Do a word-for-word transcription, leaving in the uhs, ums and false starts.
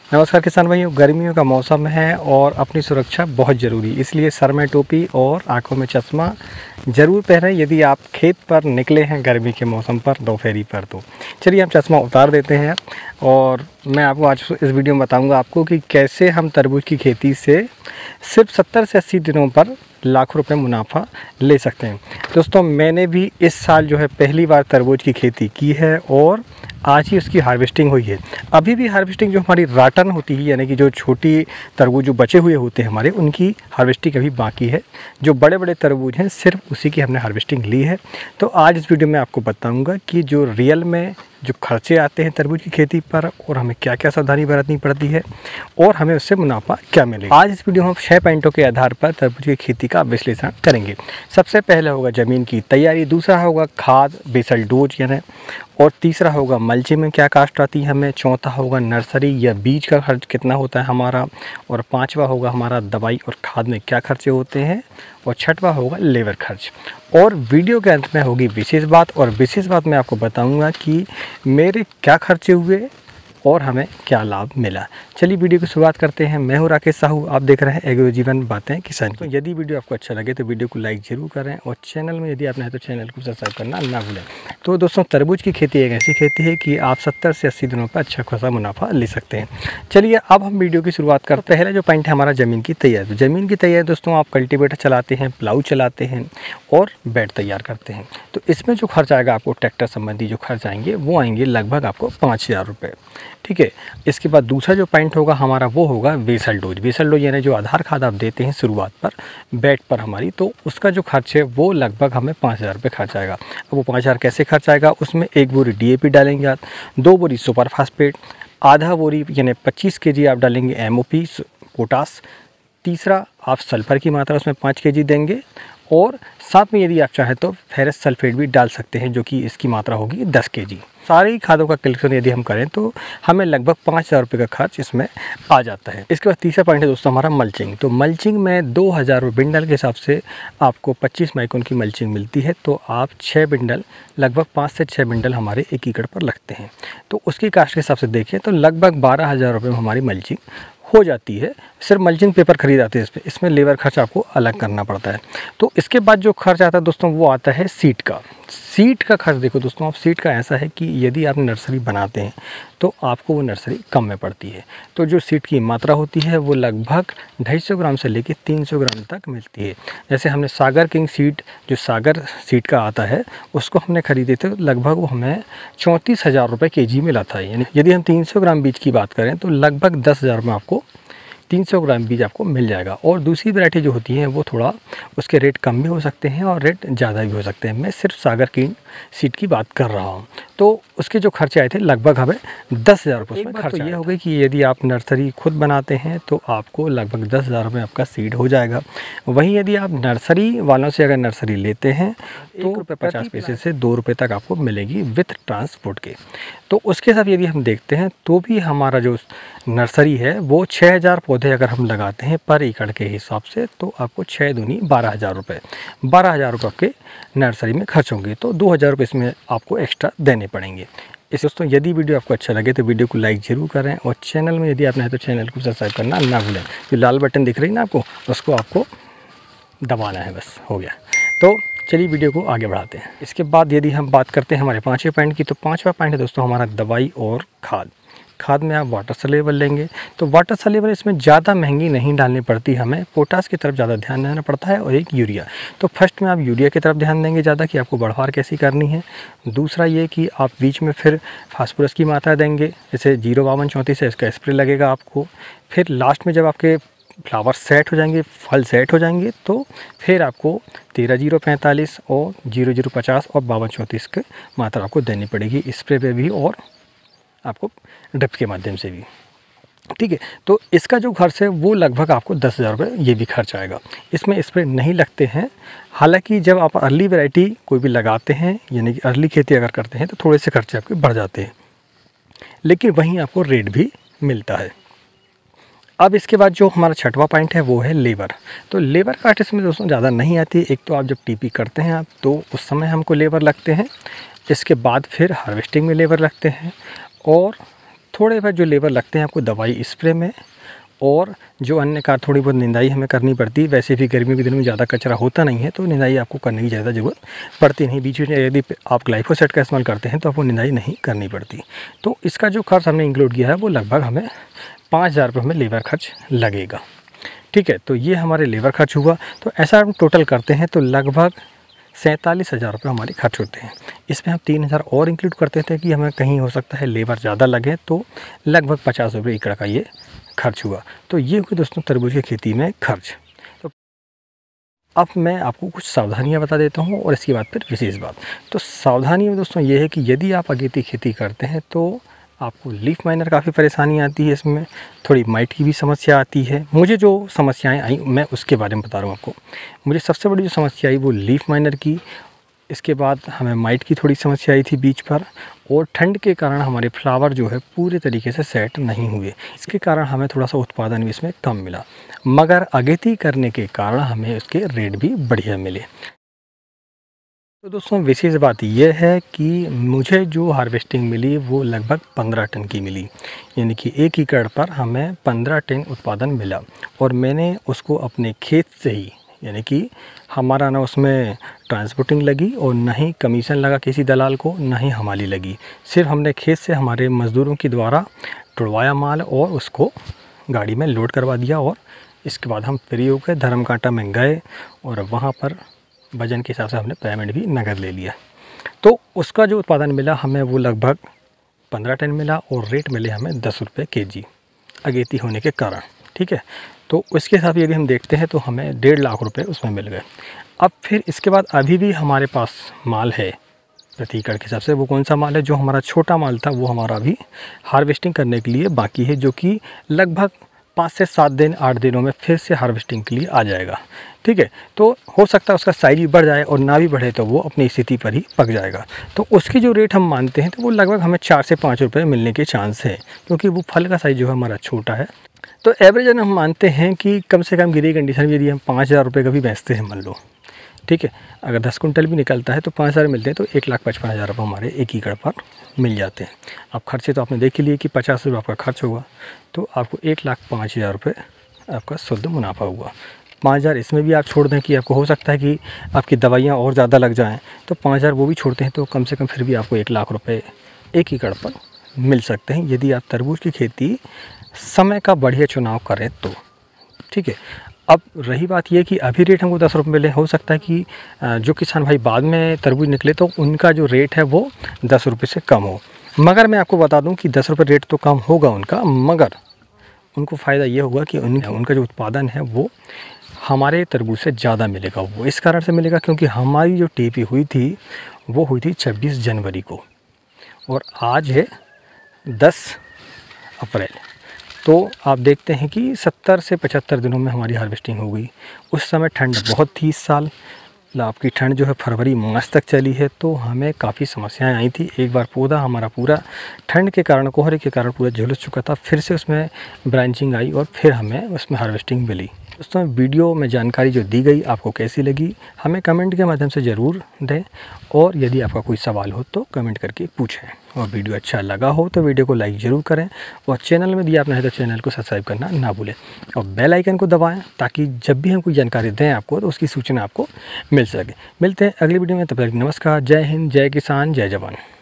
नमस्कार किसान भाइयों, गर्मियों का मौसम है और अपनी सुरक्षा बहुत ज़रूरी, इसलिए सर में टोपी और आंखों में चश्मा ज़रूर पहनें यदि आप खेत पर निकले हैं गर्मी के मौसम पर दोपहरी पर। तो चलिए हम चश्मा उतार देते हैं और मैं आपको आज इस वीडियो में बताऊंगा आपको कि कैसे हम तरबूज की खेती से सिर्फ सत्तर से अस्सी दिनों पर लाखों रुपए मुनाफा ले सकते हैं। दोस्तों, मैंने भी इस साल जो है पहली बार तरबूज की खेती की है और आज ही उसकी हार्वेस्टिंग हुई है। अभी भी हार्वेस्टिंग जो हमारी राटन होती है, यानी कि जो छोटी तरबूज जो बचे हुए होते हैं हमारे, उनकी हार्वेस्टिंग अभी बाकी है। जो बड़े बड़े तरबूज हैं सिर्फ उसी की हमने हार्वेस्टिंग ली है। तो आज इस वीडियो में आपको बताऊंगा कि जो रियल में जो खर्चे आते हैं तरबूज की खेती पर और हमें क्या क्या सावधानी बरतनी पड़ती है और हमें उससे मुनाफा क्या मिलेगा। आज इस वीडियो में हम छः पॉइंटों के आधार पर तरबूज की खेती का विश्लेषण करेंगे। सबसे पहले होगा ज़मीन की तैयारी, दूसरा होगा खाद बेसल डोज यानी, और तीसरा होगा मल्चिंग में क्या कास्ट आती है हमें, चौथा होगा नर्सरी या बीज का खर्च कितना होता है हमारा, और पांचवा होगा हमारा दवाई और खाद में क्या खर्चे होते हैं, और छठवा होगा लेबर खर्च। और वीडियो के अंत में होगी विशेष बात, और विशेष बात मैं आपको बताऊंगा कि मेरे क्या खर्चे हुए और हमें क्या लाभ मिला। चलिए वीडियो की शुरुआत करते हैं। मैं हूँ राकेश साहू, आप देख रहे हैं एग्रो जीवन बातें किसान। तो यदि वीडियो आपको अच्छा लगे तो वीडियो को लाइक जरूर करें और चैनल में यदि आप नए तो चैनल को सब्सक्राइब करना ना भूलें। तो दोस्तों, तरबूज की खेती एक ऐसी खेती है कि आप सत्तर से अस्सी दिनों पर अच्छा खासा मुनाफा ले सकते हैं। चलिए अब हम वीडियो की शुरुआत करते हैं। पहले जो पॉइंट है हमारा ज़मीन की तैयारी। ज़मीन की तैयारी दोस्तों, आप कल्टीवेटर चलाते हैं, प्लाऊ चलाते हैं और बेड तैयार करते हैं, तो इसमें जो खर्च आएगा आपको ट्रैक्टर संबंधी जो खर्च आएंगे वो आएंगे लगभग आपको पाँच हज़ार रुपये। ठीक है। इसके बाद दूसरा जो पॉइंट होगा हमारा वो होगा बेसल डोज। बेसल डोज यानी जो आधार खाद आप देते हैं शुरुआत पर बेड पर हमारी, तो उसका जो खर्च है वो लगभग हमें पाँच हज़ार रुपये खर्च आएगा। अब वो पाँच हज़ार कैसे खर्च आएगा, उसमें एक बोरी डी ए पी डालेंगे आप, दो बोरी सुपर फास्फेट, आधा बोरी यानी पच्चीस के जी आप डालेंगे एम ओ पी पोटास, तीसरा आप सल्फ़र की मात्रा उसमें पाँच के जी देंगे, और साथ में यदि आप चाहें तो फेरस सल्फेट भी डाल सकते हैं जो कि इसकी मात्रा होगी दस के जी। सारी खादों का कैलकुलेशन यदि हम करें तो हमें लगभग पाँच हज़ार रुपये का खर्च इसमें आ जाता है। इसके बाद तीसरा पॉइंट है दोस्तों हमारा मल्चिंग। तो मल्चिंग में दो हज़ार रुपये बिंडल के हिसाब से आपको पच्चीस माइक्रोन की मल्चिंग मिलती है, तो आप छः बिंडल लगभग पाँच से छः बिंडल हमारे एक एकड़ पर लगते हैं, तो उसकी कास्ट के हिसाब से देखें तो लगभग बारह हज़ार रुपये में हमारी मल्चिंग हो जाती है। सिर्फ मल्चिंग पेपर खरीद आते हैं इसमें इसमें लेबर खर्च आपको अलग करना पड़ता है। तो इसके बाद जो खर्च आता है दोस्तों वो आता है सीड का। सीड का खर्च देखो दोस्तों, आप सीड का ऐसा है कि यदि आप नर्सरी बनाते हैं तो आपको वो नर्सरी कम में पड़ती है, तो जो सीड की मात्रा होती है वो लगभग ढाई सौ ग्राम से लेकर तीन सौ ग्राम तक मिलती है। जैसे हमने सागर किंग सीड, जो सागर सीड का आता है, उसको हमने खरीदे थे लगभग वो हमें चौंतीस हज़ार रुपये के जी मिला था। यानी यदि हम तीन सौ ग्राम बीज की बात करें तो लगभग दस हज़ार में आपको तीन सौ ग्राम बीज आपको मिल जाएगा। और दूसरी वैरायटी जो होती है वो थोड़ा उसके रेट कम भी हो सकते हैं और रेट ज़्यादा भी हो सकते हैं। मैं सिर्फ सागर की सीड की बात कर रहा हूँ, तो उसके जो खर्चे आए थे लगभग हमें दस हज़ार रुपये उसमें खर्च ये हो गई कि यदि आप नर्सरी खुद बनाते हैं तो आपको लगभग दस हज़ार रुपये आपका सीड हो जाएगा। वहीं यदि आप नर्सरी वालों से अगर नर्सरी लेते हैं तो रुपये पचास पैसे से दो रुपये तक आपको मिलेगी विथ ट्रांसपोर्ट के। तो उसके साथ यदि हम देखते हैं तो भी हमारा जो नर्सरी है वो छः हज़ार पौधे अगर हम लगाते हैं पर एकड़ के हिसाब से, तो आपको छः दूनी बारह हज़ार रुपये बारह हज़ार रुपये आपके नर्सरी में खर्च होंगे, तो दो हज़ार रुपये इसमें आपको एक्स्ट्रा देने पड़ेंगे। इस दोस्तों, यदि वीडियो आपको अच्छा लगे तो वीडियो को लाइक ज़रूर करें और चैनल में यदि आप नहीं तो चैनल को सब्सक्राइब करना ना भूलें। जो लाल बटन दिख रही है ना आपको, उसको आपको दबाना है, बस हो गया। तो चलिए वीडियो को आगे बढ़ाते हैं। इसके बाद यदि हम बात करते हैं हमारे पाँचवें पॉइंट की, तो पाँचवा पॉइंट है दोस्तों हमारा दवाई और खाद। खाद में आप वाटर सलेबल लेंगे, तो वाटर सलेबल इसमें ज़्यादा महंगी नहीं डालनी पड़ती, हमें पोटास की तरफ ज़्यादा ध्यान देना पड़ता है और एक यूरिया। तो फर्स्ट में आप यूरिया की तरफ ध्यान देंगे ज़्यादा कि आपको बढ़वार कैसी करनी है। दूसरा ये कि आप बीच में फिर फास्फोरस की मात्रा देंगे, जैसे जीरो बावन चौंतीस है इसका स्प्रे लगेगा आपको। फिर लास्ट में जब आपके फ्लावर सेट हो जाएंगे, फल सेट हो जाएंगे, तो फिर आपको तेरह जीरो पैंतालीस और जीरो जीरो पचास और बावन चौंतीस की मात्रा आपको देनी पड़ेगी स्प्रे पे भी और आपको ड्रिप के माध्यम से भी। ठीक है। तो इसका जो खर्च है वो लगभग आपको दस हज़ार रुपये ये भी खर्च आएगा। इसमें स्प्रे नहीं लगते हैं, हालांकि जब आप अर्ली वैरायटी कोई भी लगाते हैं यानी कि अर्ली खेती अगर करते हैं तो थोड़े से खर्चे आपके बढ़ जाते हैं, लेकिन वहीं आपको रेट भी मिलता है। अब इसके बाद जो हमारा छठवां पॉइंट है वो है लेबर। तो लेबर कास्ट इसमें दोस्तों ज़्यादा नहीं आती। एक तो आप जब टीपी करते हैं आप तो उस समय हमको लेबर लगते हैं, इसके बाद फिर हार्वेस्टिंग में लेबर लगते हैं, और थोड़े बहुत जो लेबर लगते हैं आपको दवाई स्प्रे में, और जो अन्य कार्य थोड़ी बहुत निंदाई हमें करनी पड़ती है। वैसे भी गर्मियों के दिनों में ज़्यादा कचरा होता नहीं है तो निंदाई आपको करने की ज़्यादा ज़रूरत पड़ती नहीं। बीच में यदि आप ग्लाइफोसेट का इस्तेमाल करते हैं तो आपको निंदाई नहीं करनी पड़ती। तो इसका जो खर्च हमने इंक्लूड किया है वो लगभग हमें पाँच हज़ार रुपये हमें लेबर खर्च लगेगा। ठीक है, तो ये हमारे लेबर खर्च हुआ। तो ऐसा हम टोटल करते हैं तो लगभग सैंतालीस हज़ार रुपये हमारे खर्च होते हैं। इसमें हम तीन हज़ार और इंक्लूड करते थे कि हमें कहीं हो सकता है लेबर ज़्यादा लगे, तो लगभग पचास रुपये एकड़ का ये खर्च हुआ। तो ये हुई दोस्तों तरबूज की खेती में खर्च। तो अब मैं आपको कुछ सावधानियां बता देता हूं और इसके बाद फिर विशेष बात। तो सावधानी में दोस्तों ये है कि यदि आप अगेती खेती करते हैं तो आपको लीफ माइनर काफ़ी परेशानी आती है, इसमें थोड़ी माइट की भी समस्या आती है। मुझे जो समस्याएं आई मैं उसके बारे में बता रहा हूँ आपको। मुझे सबसे बड़ी जो समस्या आई वो लीफ माइनर की, इसके बाद हमें माइट की थोड़ी समस्या आई थी बीच पर, और ठंड के कारण हमारे फ्लावर जो है पूरे तरीके से सेट नहीं हुए। इसके कारण हमें थोड़ा सा उत्पादन भी इसमें कम मिला, मगर अगेती करने के कारण हमें उसके रेट भी बढ़िया मिले। तो दोस्तों विशेष बात यह है कि मुझे जो हार्वेस्टिंग मिली वो लगभग पंद्रह टन की मिली, यानी कि एक एकड़ पर हमें पंद्रह टन उत्पादन मिला। और मैंने उसको अपने खेत से ही, यानी कि हमारा ना उसमें ट्रांसपोर्टिंग लगी और ना ही कमीशन लगा किसी दलाल को, ना ही हमारी लगी। सिर्फ हमने खेत से हमारे मज़दूरों के द्वारा टुड़वाया माल और उसको गाड़ी में लोड करवा दिया, और इसके बाद हम फ्री होकर धर्मकांटा में गए और वहाँ पर वजन के हिसाब से हमने पेमेंट भी नगद ले लिया। तो उसका जो उत्पादन मिला हमें वो लगभग पंद्रह टन मिला, और रेट मिले हमें दस रुपये के जी अगेती होने के कारण। ठीक है, तो उसके हिसाब से यदि हम देखते हैं तो हमें डेढ़ लाख रुपए उसमें मिल गए। अब फिर इसके बाद अभी भी हमारे पास माल है प्रति एकड़ के हिसाब से। वो कौन सा माल है? जो हमारा छोटा माल था वो हमारा अभी हार्वेस्टिंग करने के लिए बाकी है, जो कि लगभग पाँच से सात दिन आठ दिनों में फिर से हार्वेस्टिंग के लिए आ जाएगा। ठीक है, तो हो सकता है उसका साइज भी बढ़ जाए, और ना भी बढ़े तो वो अपनी स्थिति पर ही पक जाएगा। तो उसकी जो रेट हम मानते हैं तो वो लगभग हमें चार से पाँच रुपये मिलने के चांस है, क्योंकि वो फल का साइज जो है हमारा छोटा है। तो एवरेज हम मानते हैं कि कम से कम गिरी कंडीशन में यदि हम पाँच हज़ार रुपये का भी बेचते हैं मान लो, ठीक है, अगर दस कुंटल भी निकलता है तो पाँच हज़ार मिलते हैं, तो एक लाख पचपन हज़ार रुपये हमारे एक एकड़ पर मिल जाते हैं। अब खर्चे तो आपने देख ही लिए कि पचास रुपये आपका खर्च होगा, तो आपको एक लाख पाँच हज़ार रुपये आपका शुद्ध मुनाफा हुआ। पाँच हज़ार इसमें भी आप छोड़ दें कि आपको हो सकता है कि आपकी दवाइयाँ और ज़्यादा लग जाएँ, तो पाँच हज़ार वो भी छोड़ते हैं तो कम से कम फिर भी आपको एक लाख रुपये एक एकड़ पर मिल सकते हैं, यदि आप तरबूज की खेती समय का बढ़िया चुनाव करें तो। ठीक है, अब रही बात ये कि अभी रेट हमको दस रुपये मिले, हो सकता है कि जो किसान भाई बाद में तरबूज निकले तो उनका जो रेट है वो दस रुपये से कम हो। मगर मैं आपको बता दूं कि दस रुपये रेट तो कम होगा उनका, मगर उनको फ़ायदा ये होगा कि उन, उनका जो उत्पादन है वो हमारे तरबूज से ज़्यादा मिलेगा। वो इस कारण से मिलेगा क्योंकि हमारी जो टीपी हुई थी वो हुई थी छब्बीस जनवरी को, और आज है दस अप्रैल। तो आप देखते हैं कि सत्तर से पचहत्तर दिनों में हमारी हार्वेस्टिंग हो गई। उस समय ठंड बहुत थी, इस साल आपकी ठंड जो है फरवरी मार्च तक चली है, तो हमें काफ़ी समस्याएं आई थी। एक बार पौधा हमारा पूरा ठंड के कारण, कोहरे के कारण पूरा झुलस चुका था, फिर से उसमें ब्रांचिंग आई और फिर हमें उसमें हार्वेस्टिंग मिली। दोस्तों वीडियो में जानकारी जो दी गई आपको कैसी लगी हमें कमेंट के माध्यम से ज़रूर दें, और यदि आपका कोई सवाल हो तो कमेंट करके पूछें। और वीडियो अच्छा लगा हो तो वीडियो को लाइक ज़रूर करें, और चैनल में दिया आपने है तो चैनल को सब्सक्राइब करना ना भूलें, और बेल आइकन को दबाएं ताकि जब भी हम कोई जानकारी दें आपको तो उसकी सूचना आपको मिल सके। मिलते हैं अगली वीडियो में, तब तक नमस्कार, जय हिंद, जय किसान, जय जवान।